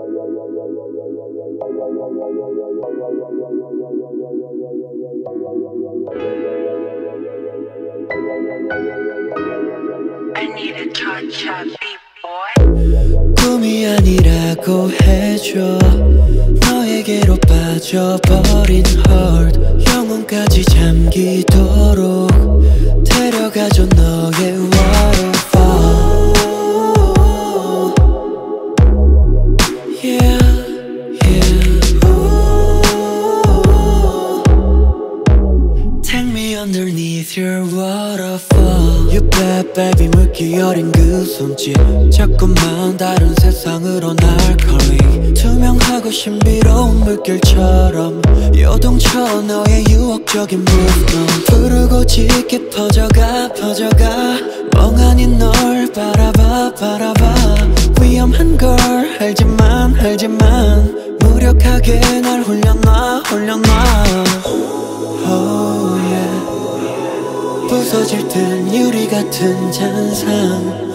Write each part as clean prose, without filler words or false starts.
I need a ChaCha beat boy. 꿈이 아니라고 해줘. 너에게로 빠져버린 heart 영혼까지 잠기도록 데려가줘 너의 waterfall. Yeah, yeah. Take me underneath your waterfall. You bad baby 물기 어린 그 손짓 자꾸만 다른 세상으로 날 calling. 투명하고 신비로운 물결처럼 요동쳐 너의 유혹적인 movement. 부르고 짙게 퍼져가 퍼져가 멍하니 널 바라봐 바라봐. 위험한 걸 알지만 알지만 무력하게 날 홀려놔 홀려놔. Oh yeah. 부서질 듯 유리 같은 잔상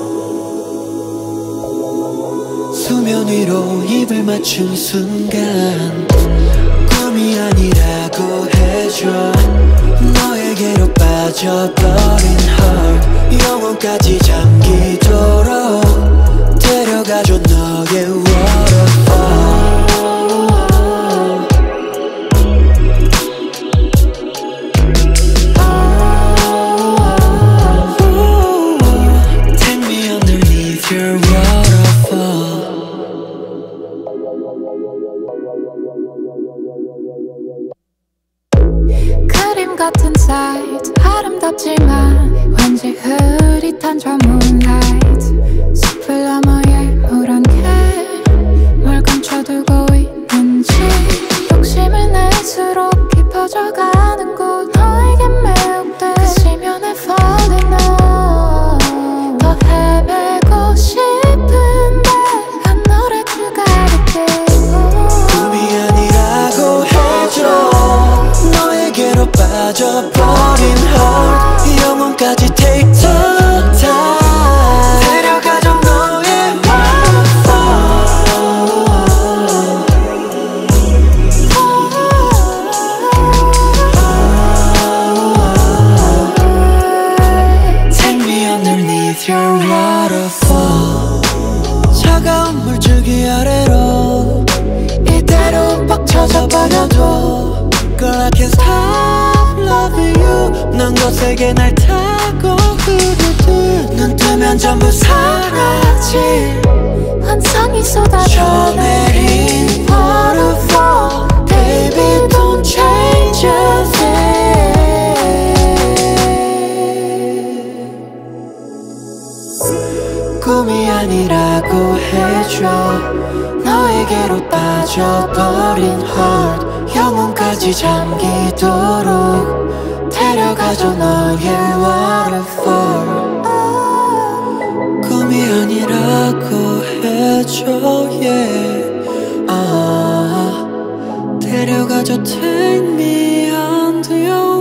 수면 위로 입을 맞춘 순간 꿈이 아니라고 해줘. 너에게로 빠져버린 heart 영혼까지 잠기도록 데려가줘 너의 waterfall. 그림 같은 sight 아름답지만 왠지 흐릿한 저 moonlight. 숲을 너머에 물안개 뭘 감춰두고 있는지 욕심을 낼수록 깊어져가는 곳 너에게 매혹돼 그 지면에 falling on. 더 헤매고 싶은데 한 너를 추가할게. 꿈이 아니라고 해줘. 너에게로 빠져버린 heart 영혼까지 take the time 데려가줘 너의 waterfall. Take me underneath your waterfall. 차가운 물줄기 아래로 이대로 빡쳐져 버려도 Girl I can't stop loving you. 넌 거세게 날 타고 흐르듯 눈 뜨면 전부 사라질 환상이 쏟아져 내린 waterfall. Baby don't change a thing. 꿈이 아니라고 해줘. 너에게로 빠져버린 heart 영혼까지 잠기도록 데려가줘 너의 waterfall. 꿈이 아니라고 해줘 yeah. 데려가줘 take me under your